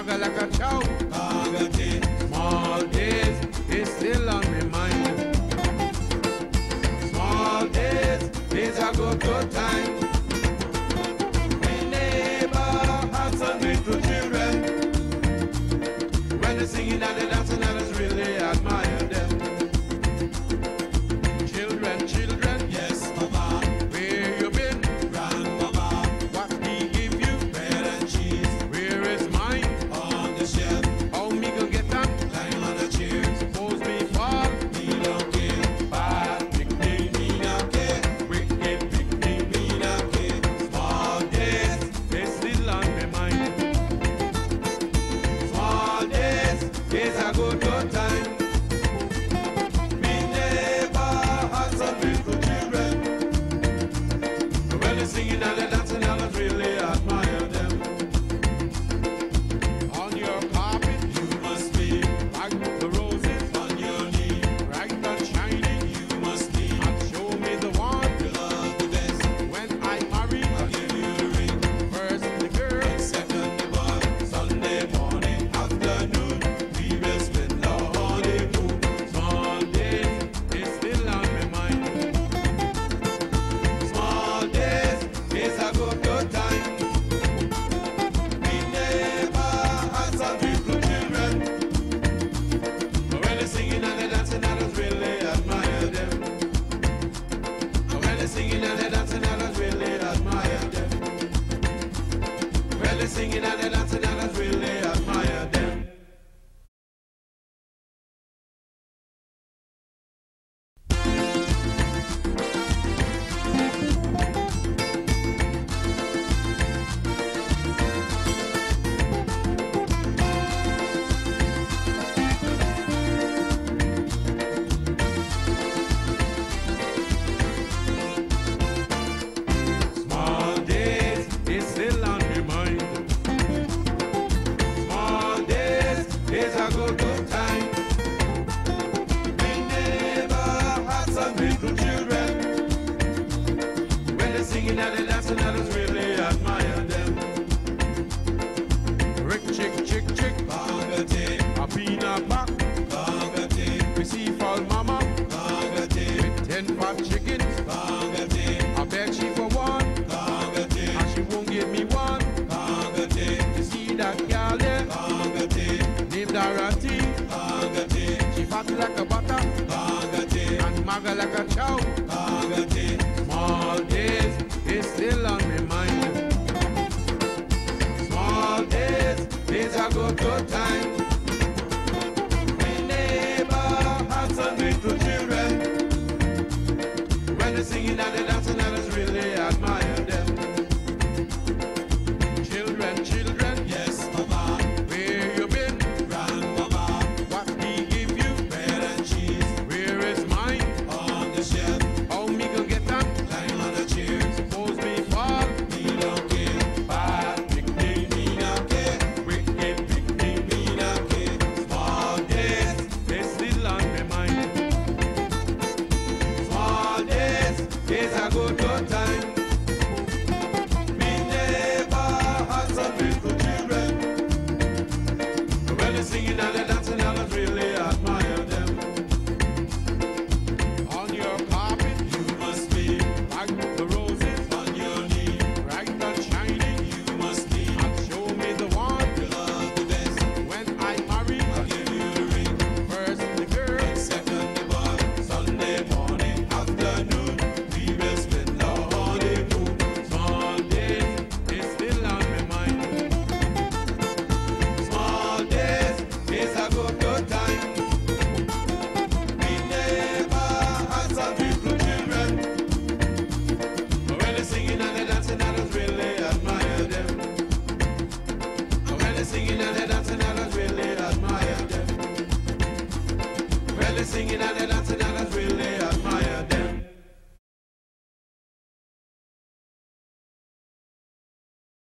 maga like a chow. Bagate, Small days is still on my mind. Small days are good time. My neighbor had some little children. When they're singing and they're dancing, I just really admire them. Children, yes, Mama, where you been? Grandmama, What he give you? bread and cheese Where is mine? on the shelf, How me gonna get that? lying on a chair. Suppose me fall. Me don't care, Bad picnic, me don't care, wicked picnic. me don't care. Small days, They still on my mind. Small days are good time. me never had some little children. When they're singing and they're dancing, I just really admire them. On your carpet, You must be like the roses, on your knee. bright and shining. You must be And show me the one you love the best. when I marry. I'll give you the ring. First the girl, Second the boy, Sunday morning, afternoon, we will spend the honeymoon. small days is still on my mind. Small days a good time. We never had some little children. But when they're singing and they're dancing, I just really admire them. But when they're singing and they're dancing, I just really admire them. When they're singing and they're dancing, I just really admire them. Small days is still on my mind. Small days a good time. We never had some little children. When they're singing and they're dancing, I just really admire them. Rick, chick, Bagate, a peanut back. bagate, We see fall mama bagate, with 10 fat chickens. bagate, I beg she for one, bagate, and she won't give me one. bagate, You see that girl there, bagate, named Dorothy. bagate, She fat like a butter bagate, and maga like a chow. bagate. Small days is still on my mind. Small days are good time. We never had some little children. When they're singing and they're dancing, I just really admire them. Children, Yes, Mama, where you been? Grandmama, What he give you? bread and cheese Where is mine? on the shelf, How me gonna get that? lying on a chair. Suppose me fall. Me don't care, Bad picnic, me don't care, wicked picnic. me don't care. Small days, They still on my mind. Small days are good time. we never had some little children. When they're singing and they're dancing, I just really admire them. On your carpet, You must be like the roses, on your knee. bright and shining. You must be And show me the one you love the best. when I marry. I'll give you the ring. First the girl, Second the boy, Sunday morning, afternoon, we will spend the honeymoon. small days is still on my mind. Small days a good time. We never had some little children. But when they're singing and they're dancing, I just really admire them. But when they're singing and they're dancing, I just really admire them. When they're singing and they're dancing,